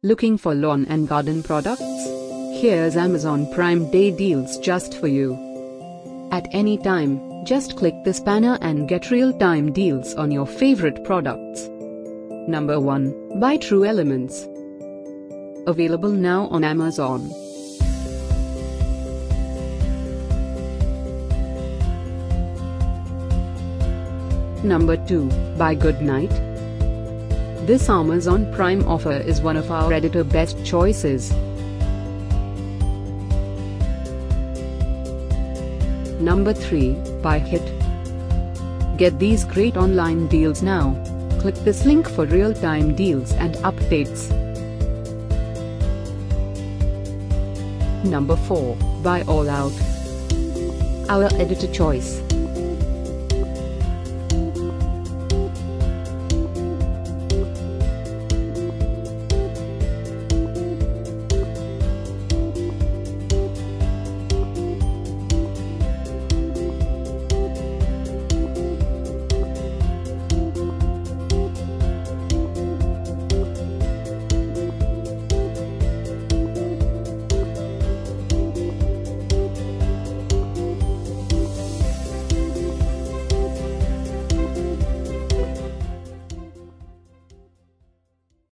Looking for lawn and garden products? Here's Amazon Prime Day deals just for you. At any time, just click this banner and get real-time deals on your favorite products. Number 1. By True Elements. Available now on Amazon. Number 2. By Goodnight. This Amazon Prime offer is one of our editor best choices. Number 3. By Hit. Get these great online deals now. Click this link for real-time deals and updates. Number 4. By All Out. Our editor choice.